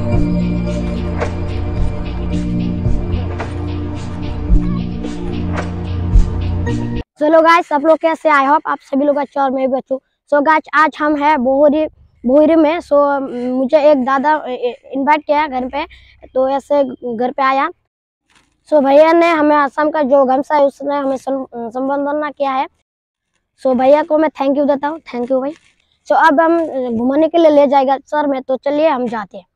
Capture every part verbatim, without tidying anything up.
चलो गाइस, आप लोग कैसे? आई होप आप सभी लोग अच्छे और मैं भी अच्छी हूँ। सो गाइस, आज हम है बोहरी बोहरी में। सो मुझे एक दादा इनवाइट किया घर पे, तो ऐसे घर पे आया। सो भैया ने हमें असम का जो गमसा है उसने हमें संबोधन किया है। सो भैया को मैं थैंक यू देता हूँ। थैंक यू भाई। सो अब हम घुमाने के लिए ले जाएगा सर में, तो चलिए हम जाते हैं।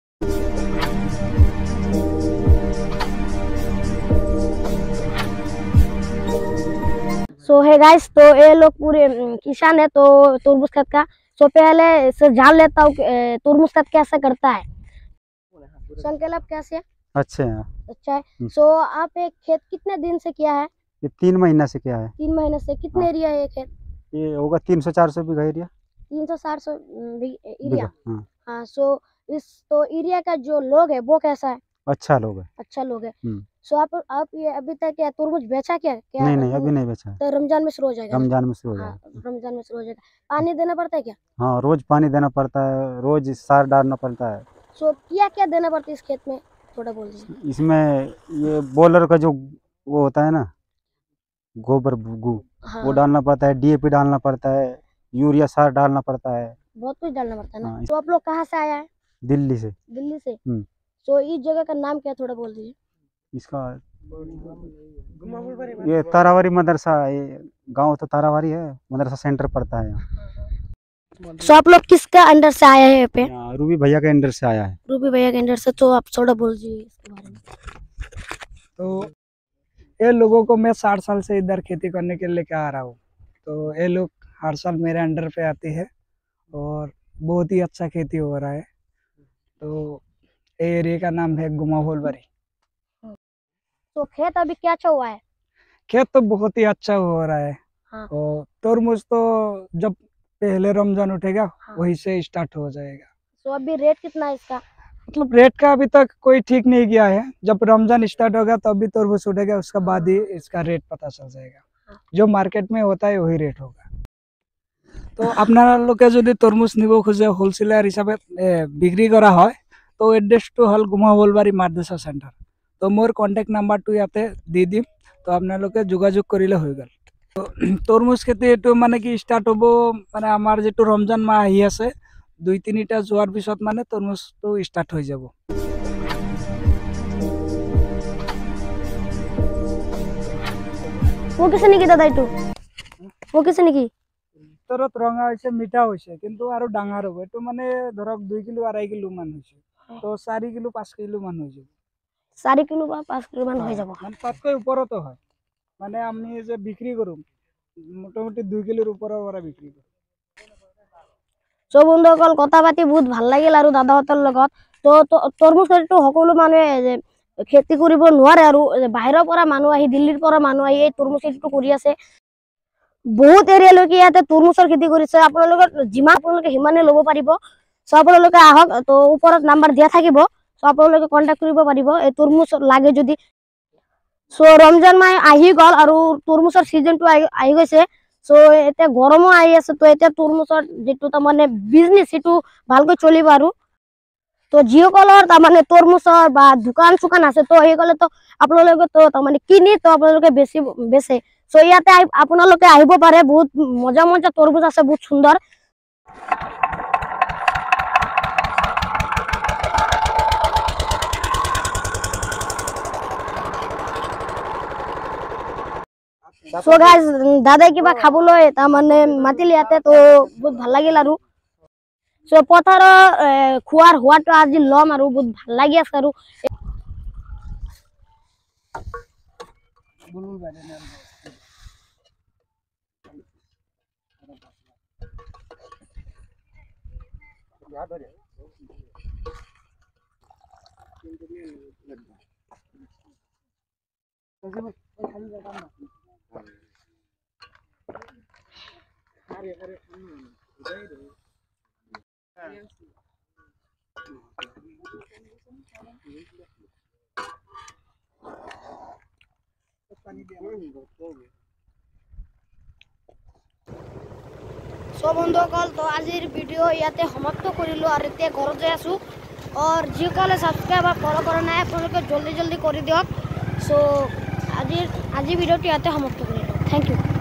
सो है गाइस, तो ये लोग पूरे किसान है, तो तुरमुज खेत का। सो पहले से जान लेता हूँ तुरमुज खेत कैसे करता है। संकल्प आप कैसे? अच्छे हैं। अच्छा है। सो आप एक खेत कितने दिन से किया है? ये तीन महीना से किया है। तीन महीने से। कितने हाँ। एरिया है ये खेत? ये होगा तीन सौ चार सौ बीघा एरिया। तीन सौ चार सौ एरिया। हाँ। हाँ। सो इस तो एरिया का जो लोग है वो कैसा है? अच्छा लोग है। अच्छा लोग है। सो आप आप ये अभी तक क्या तुरमुज बेचा क्या क्या? नहीं नहीं, अभी नहीं बेचा है। तो रमजान में शुरू हो जाएगा। रमजान में शुरू हो हाँ, जाएगा। रमजान में शुरू हो जाएगा। पानी देना पड़ता है क्या? हाँ, रोज पानी देना पड़ता है, रोज सार डालना पड़ता है। सो क्या क्या देना पड़ता है इस खेत में, थोड़ा बोल दीजिए। इसमें ये बॉलर का जो वो होता है ना, गोबर गु हाँ, वो डालना पड़ता है, डीएपी डालना पड़ता है, यूरिया सार डालना पड़ता है। बहुत कुछ डालना पड़ता है ना। हाँ। तो आप लोग कहाँ से आया है? दिल्ली से। दिल्ली से। हम्म। सो इस जगह का नाम क्या, थोड़ा बोल दीजिए। इसका ये तारावारी मदरसा, ये गांव तो तारावारी है, मदरसा सेंटर पड़ता है यहाँ। सो आप लोग किसका अंडर से आए हैं यहाँ पे? रूबी भैया के अंडर से आया है। रूबी भैया के अंडर से। तो आप थोड़ा बोल दीजिए इसके बारे में। तो ये लोगों को मैं साठ साल से इधर खेती करने के लिए क्या आ रहा हूँ, तो ये लोग हर साल मेरे अंडर पे आते हैं और बहुत ही अच्छा खेती हो रहा है। तो ये एरिया का नाम है गुमाहोलबारी। तो खेत अभी क्या अच्छा हुआ है? खेत तो बहुत ही अच्छा हो रहा है। हाँ। और तरमुज तो जब पहले रमजान उठेगा, हाँ। वहीं से स्टार्ट हो जाएगा। तो अभी रेट कितना है इसका? मतलब रेट का अभी तक कोई ठीक नहीं किया है। जब रमजान स्टार्ट होगा तब भी तरबूज उठेगा, उसका बाद ही इसका रेट पता चल जाएगा। जो मार्केट में होता है वही रेट होगा। तो आपनालोके যদি তরমুজ নিব খুঁজে হোলসেলার হিসাবে বিক্রি করা হয়, তো এড্রেসটো হল গুমাহলবাৰী মাদ্রাসা সেন্টার। তো মোৰ কন্টেক্ট নাম্বাৰটো ইয়াতে দি দিম, তো আপোনালোকে যোগাযোগ কৰিলে হৈ গ'ল। তো তরমুজ খেতি এইটো মানে কি ষ্টাৰ্ট হ'ব, মানে আমাৰ যেটো ৰমজান মাহ আহি আছে, দুই তিনিটা যোৱাৰ পিছত মানে তরমুজটো ষ্টাৰ্ট হৈ যাব। वो किसे नहीं की दादा इटू? वो किसे नहीं की? ভিতৰত ৰঙা হৈছে, মিঠা হৈছে, কিন্তু আৰু ডাঙৰ হ'ব। এইটো মানে ধৰক দুই কিলো আঢ়াই কিলো মান হৈছে, তো চাৰি কিলো পাঁচ কিলো মান হৈ যাব। চাৰি কিলো বা পাঁচ কিলো মান হৈ যাব। মানে তাতকৈ ওপৰতো হয়। মানে আমি যে বিক্ৰী কৰোঁ মোটামুটি দুই কিলোৰ ওপৰৰ পৰা বিক্ৰী কৰোঁ। সো বন্ধুসকল, কথা পাতি বহুত ভাল লাগিল আৰু দাদাহঁতৰ লগত। তো তৰমুজ খেতিটো সকলো মানুহে যে খেতি কৰিব নোৱাৰে, আৰু বাহিৰৰ পৰা মানুহ আহি, দিল্লীৰ পৰা মানুহ আহি এই তৰমুজ খেতিটো কৰি আছে। বহুত এৰিয়ালৈকে ইয়াতে তৰমুজৰ খেতি কৰিছে। আপোনালোকৰ যিমান আপোনালোকে সিমানে ল'ব পাৰিব। সো আপোনালোকে আহক, তো ওপৰত নাম্বাৰ দিয়া থাকিব, সো আপোনালোকে কণ্টেক্ট কৰিব পাৰিব এই তৰমুজ লাগে যদি। সো ৰমজান মাহ আহি গ'ল আৰু তৰমুজৰ চিজনটো আহি গৈছে। সো এতিয়া গৰমো আহি আছে, তো এতিয়া তৰমুজৰ যিটো তাৰমানে বিজনেছ সেইটো ভালকৈ চলিব। আৰু তো যিসকলৰ তাৰমানে তৰমুজৰ বা দোকান চোকান আছে, তো সেইসকলে তো আপোনালোকে তো তাৰমানে কিনি তো আপোনালোকে বেছি বেচে। সো ইয়াতে আপোনালোকে আহিব পাৰে, বহুত মজা মজা তৰমুজ আছে, বহুত সুন্দৰ। সো গাইজ, দাদাই কিবা খাবলৈ তাৰমানে মাতিলে ইয়াতে, তো বহুত ভাল লাগিল। আৰু সো পথাৰৰ খোৱাৰ সোৱাদটো আজি ল'ম, আৰু বহুত ভাল লাগি আছে। আৰু সো বন্ধুসকল, তো আজিৰ ভিডিঅ' ইয়াতে সমাপ্ত কৰিলোঁ, আৰু এতিয়া ঘৰত যাই আছোঁ। और যিসকলে ছাবস্ক্ৰাইব বা ফ'ল' কৰা নাই আপোনালোকে জলদি জলদি কৰি দিয়ক। চ' আজিৰ আজিৰ ভিডিঅ'টো ইয়াতে সমাপ্ত কৰি দিওঁ। Thank you.